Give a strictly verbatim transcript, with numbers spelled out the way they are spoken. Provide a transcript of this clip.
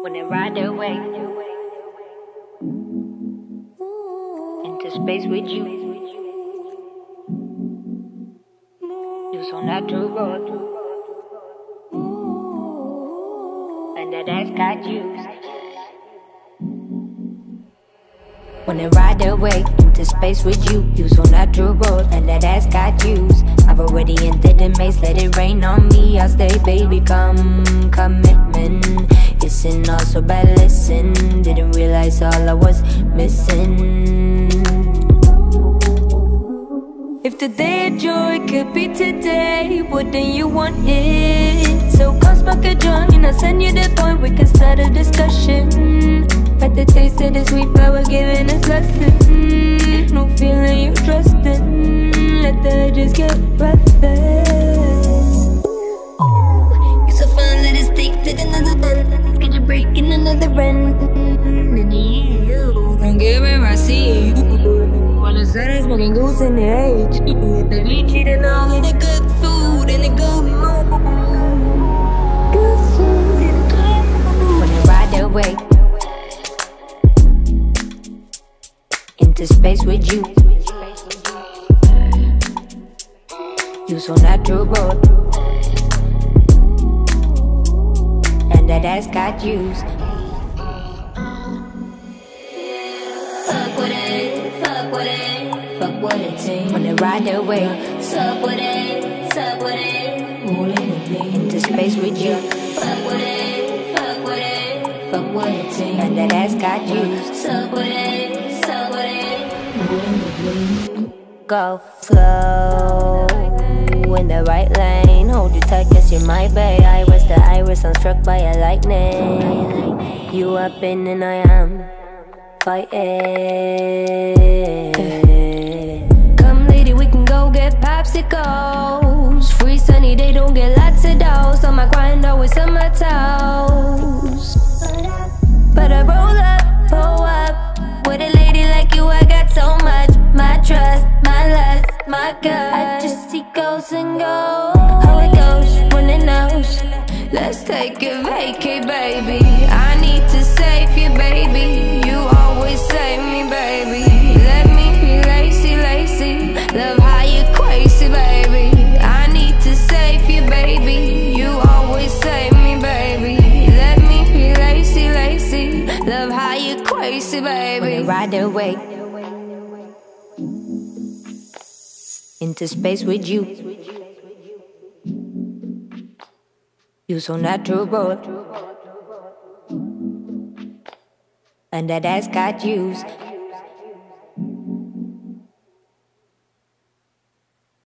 when they ride their way into space with you. You're so natural, and that ass got used. When they ride their way into space with you, you so natural, and that ass got used. I've already entered the maze, let it rain on me. I'll stay, baby, come, commitment. Isn't all so bad, listen. Didn't realize all I was missing. If the day of joy could be today, wouldn't you want it? So come smoke a joint, I'll send you the point, we can start a discussion. Like the taste of the sweet flower giving us lesson. No feeling you trusting, let the edges get breathless. Ooh, you're so fun, let us take to another one. Get you breaking another run. And you don't give it, I see you. When the sun is smoking goose in the age, the beach eating all of the good food and the good mood. Good food and good mood. When they ride their way into space with you, you so natural, and that ass got used. Fuck with it, fuck with it, fuck with it, team. When they ride their way, suck with it, suck with it, rolling with me into space with you. Fuck with it, fuck with it, fuck with it, team. And that ass got used. Suck with it, suck with it, rolling with me. Go slow in the right lane. Hold you tight, guess you might be. Iris to iris, I'm struck by a lightning. You up in and I am fighting. Come lady, we can go get popsicles. Free sunny, they don't get lots of those. On my grind, always on my toes. But I roll up, pull up. With a lady like you, I got so much. My trust, my lust, my gut. I just see ghosts and go. How it goes when it knows. Let's take a vacay, baby. I need to save you, baby. You always save me, baby. Let me be lazy, lazy. Love how you crazy, baby. I need to save you, baby. You always save me, baby. Let me be lazy, lazy. Love how you crazy, baby. When they ride their way into space with you, you so natural, and that ass got used.